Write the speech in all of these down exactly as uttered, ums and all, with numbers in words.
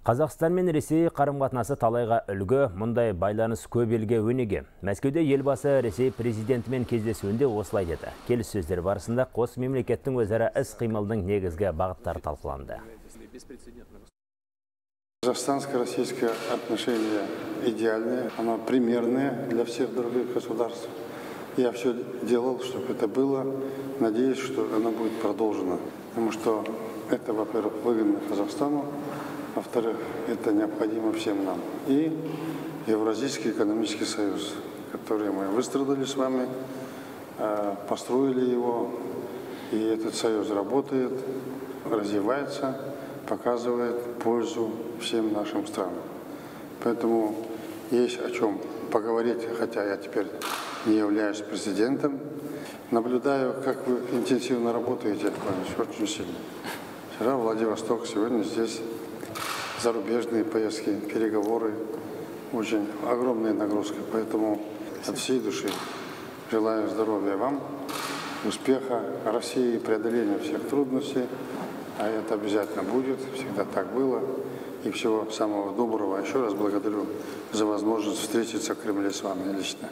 Қазақстан мен Ресей қарым-қатынасы талайға үлгі, мұндай байланыс көп елге өнеге. Мәскеуде елбасы Ресей президентімен кездесуінде осылай деді. Келіссөздер барысында қос мемлекеттің өзара іс-қимылдың негізгі бағыттары талқыланды. Казахстанско-российское отношение идеальное, оно примерное для всех других государств. Я все делал, чтобы это было. Надеюсь, что оно будет продолжено. Потому что это, во-первых, выгодно Казахстану, во-вторых, это необходимо всем нам. И Евразийский экономический союз, который мы выстроили с вами, построили его, и этот союз работает, развивается, показывает пользу всем нашим странам. Поэтому есть о чем поговорить, хотя я теперь не являюсь президентом. Наблюдаю, как вы интенсивно работаете, очень сильно. Вчера Владивосток, сегодня здесь зарубежные поездки, переговоры, очень огромная нагрузка. Поэтому от всей души желаю здоровья вам, успеха России, преодоления всех трудностей. А это обязательно будет, всегда так было. И всего самого доброго. Еще раз благодарю за возможность встретиться в Кремле с вами лично.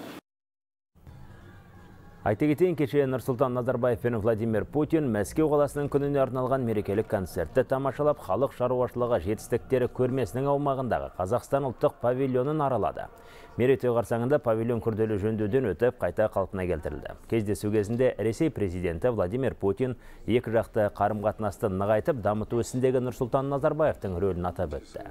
Айта кетейін, кеше Нұрсұлтан Назарбаев пен Владимир Путин Мәскеу қаласының күніне арналған мерекелік концертті тамашалап, халық шаруашылығы жетістіктері көрмесінің аумағындағы Қазақстан ұлттық павильонын аралады. Мерейтой қарсаңында павильон күрделі жөндеуден өтіп, қайта қалпына келтірілді. Кездесу кезінде Ресей президенті Владимир Путин екі жақты қарым-қатынасты нығайтып, дамыту ісіндегі Нұрсұлтан Назарбаевтың рөлін атап өтті.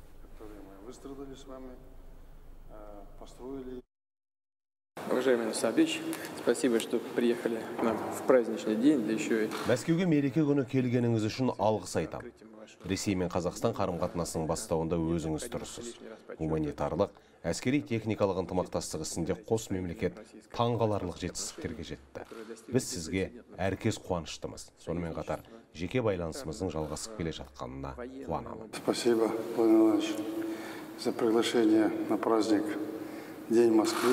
Уважаемый Нусабич, спасибо, что приехали к нам в праздничный день, да еще и... Мәскеуге мереке күні келгеніңіз үшін алғыс айтам. Ресей мен Қазақстан қарым-қатынасының бастауында өзіңіз тұрсыз. Гуманитарлық, әскери техникалық ынтымақтастық ісінде қос мемлекет таңғаларлық жетістіктерге жетті. Біз сізге әркез қуаныштымыз. Сонымен қатар жеке байланысымыздың жалғасып келе жатқанына қуанамын. Спасибо, Владимир Владимирович, за приглашение на праздник День Москвы.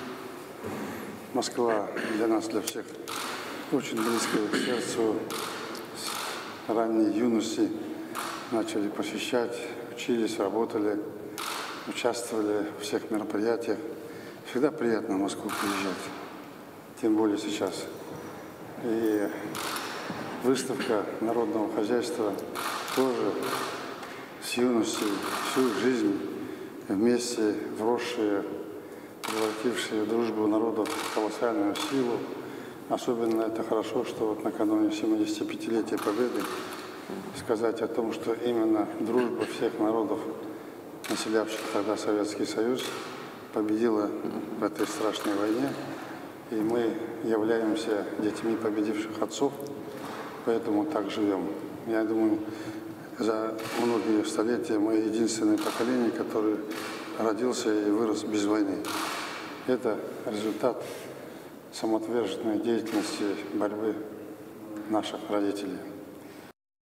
Москва для нас, для всех, очень близкая к сердцу. С ранней юности начали посещать, учились, работали, участвовали в всех мероприятиях. Всегда приятно в Москву приезжать, тем более сейчас. И выставка народного хозяйства тоже с юности, всю жизнь вместе вросшие, превратившие дружбу народов в колоссальную силу. Особенно это хорошо, что вот накануне семидесятипятилетия Победы сказать о том, что именно дружба всех народов, населявших тогда Советский Союз, победила в этой страшной войне. И мы являемся детьми победивших отцов, поэтому так живем. Я думаю, за многие столетия мы единственное поколение, которое родился и вырос без войны. Это результат самоотверженной деятельности, борьбы наших родителей.